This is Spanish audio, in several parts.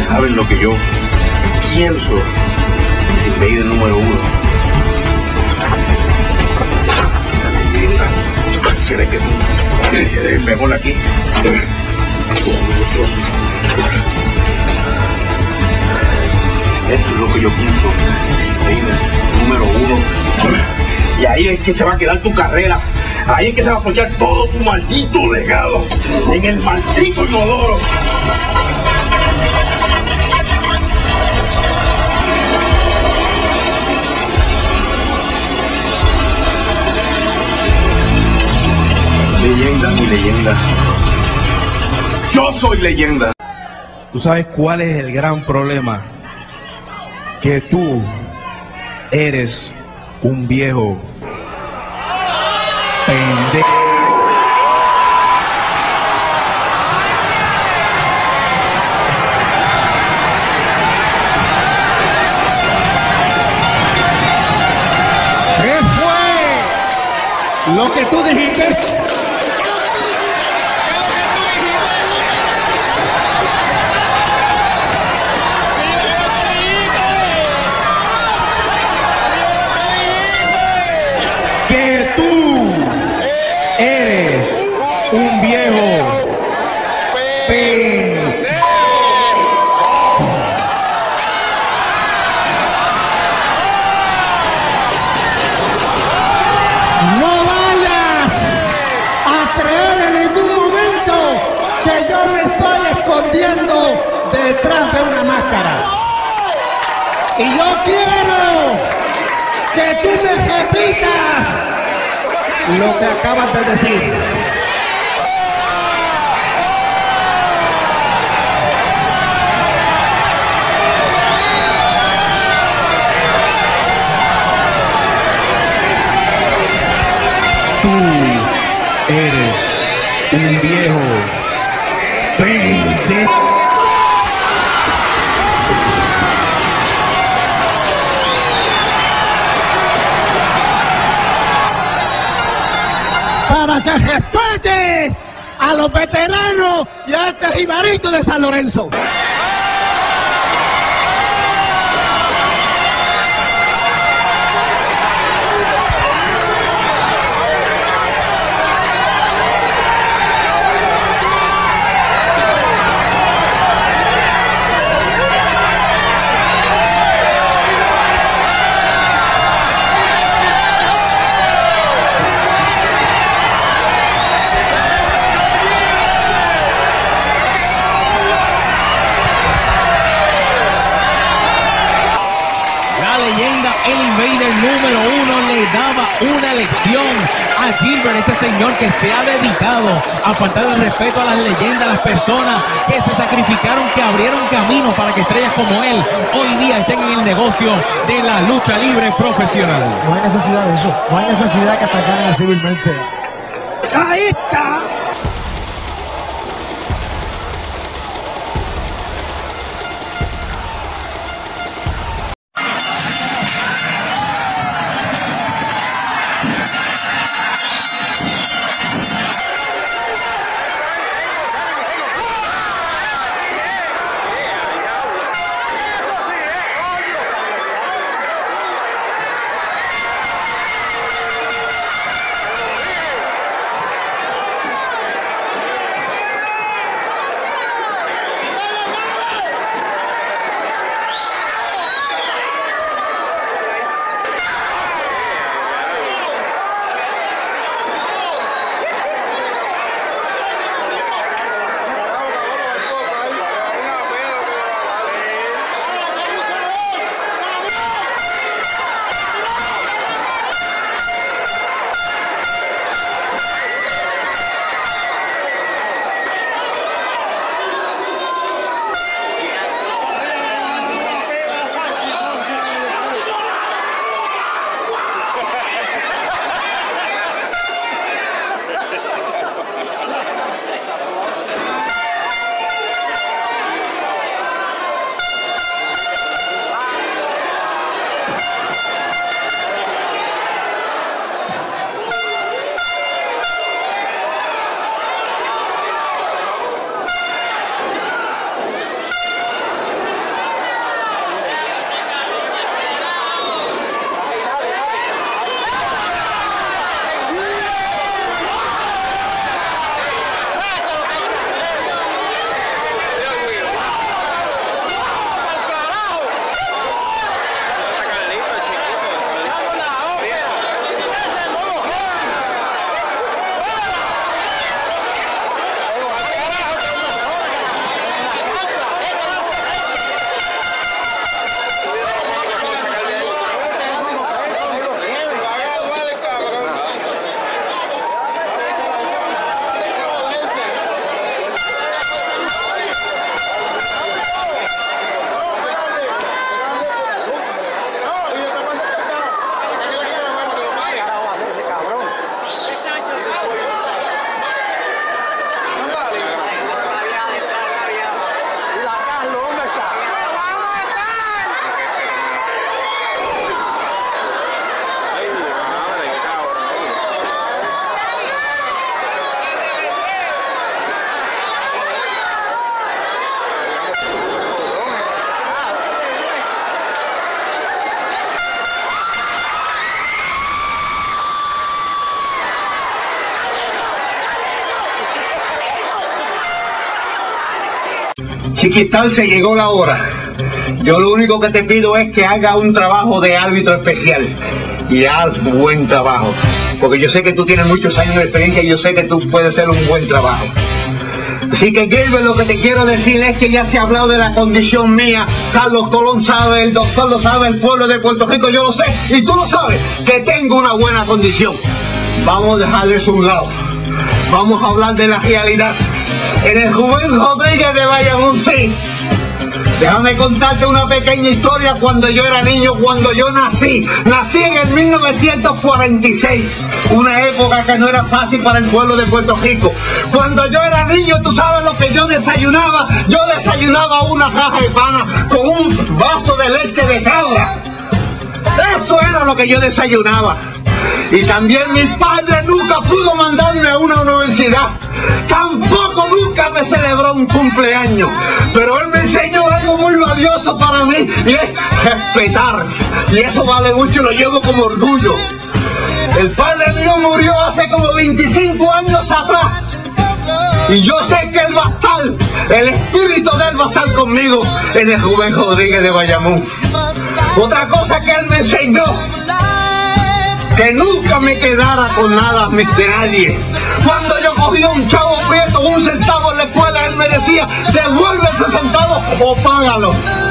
Ustedes saben lo que yo pienso del Invader número 1. La leyenda. ¿Quieres que me ponga aquí? Esto es lo que yo pienso del Invader número 1. Y ahí es que se va a quedar tu carrera. Ahí es que se va a forjar todo tu maldito legado. En el maldito inodoro. Leyenda, mi leyenda. Yo soy leyenda. ¿Tú sabes cuál es el gran problema? Que tú eres un viejo pendejo. ¿Qué fue lo que tú dijiste? Que tú eres un viejo pendejo. No vayas a creer en ningún momento que yo me estoy escondiendo detrás de una máscara. Y yo quiero que tú me repitas lo que acabas de decir. Tú eres un viejo pendejo. Para que respetes a los veteranos y a este jibarito de San Lorenzo. El Invader número 1 le daba una lección a Gilbert, este señor que se ha dedicado a faltar el respeto a las leyendas, a las personas que se sacrificaron, que abrieron camino para que estrellas como él hoy día estén en el negocio de la lucha libre profesional. No hay necesidad de eso, no hay necesidad que atacaran civilmente. Ahí está. Chiquistán, se llegó la hora. Yo lo único que te pido es que haga un trabajo de árbitro especial. Y haz buen trabajo. Porque yo sé que tú tienes muchos años de experiencia y yo sé que tú puedes hacer un buen trabajo. Así que, Gilbert, lo que te quiero decir es que ya se ha hablado de la condición mía. Carlos Colón sabe, el doctor lo sabe, el pueblo de Puerto Rico, yo lo sé. Y tú lo sabes, que tengo una buena condición. Vamos a dejar eso a un lado. Vamos a hablar de la realidad. En el Rubén Rodríguez de Bayamón, sí. Déjame contarte una pequeña historia cuando yo era niño, cuando yo nací. Nací en el 1946, una época que no era fácil para el pueblo de Puerto Rico. Cuando yo era niño, tú sabes lo que yo desayunaba. Yo desayunaba una caja de pana con un vaso de leche de cabra. Eso era lo que yo desayunaba. Y también mi padre nunca pudo mandarme a una universidad. Tampoco nunca me celebró un cumpleaños. Pero él me enseñó algo muy valioso para mí, y es respetar. Y eso vale mucho, lo llevo como orgullo. El padre mío murió hace como 25 años atrás. Y yo sé que él va a estar, el espíritu de él va a estar conmigo en el Rubén Rodríguez de Bayamón. Otra cosa que él me enseñó, que nunca me quedara con nada de nadie. Cuando yo cogía un chavo prieto, un centavo en la escuela, él me decía, devuelve ese centavo o págalo.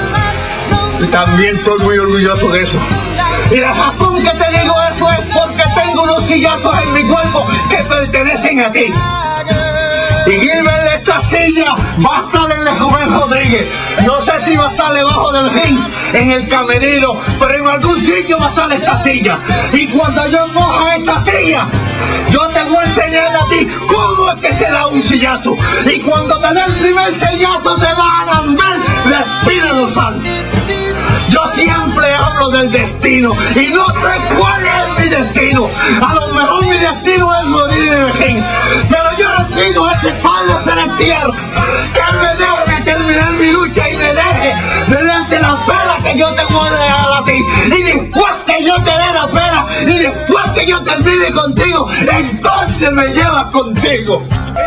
Y también estoy muy orgulloso de eso. Y la razón que te digo eso es porque tengo unos sillazos en mi cuerpo que pertenecen a ti. Y Gilbert, esta silla va a estar en el Rubén Rodríguez. No sé si va a estar debajo del ring, en el camerino, pero en algún sitio va a estar esta silla. Y cuando yo coja esta silla, yo te voy a enseñar a ti cómo es que se da un sillazo. Y cuando te dé el primer sillazo, te vas a lamber la espina dorsal. Yo siempre hablo del destino y no sé cuál es mi destino. A lo mejor mi destino es morir en el ring, pero yo le pido a ese Padre Celestial que me deje terminar mi lucha y me deje delante la pela que yo te voy a dejar a ti. Y después que yo te dé la pela y después que yo termine contigo, entonces me llevas contigo.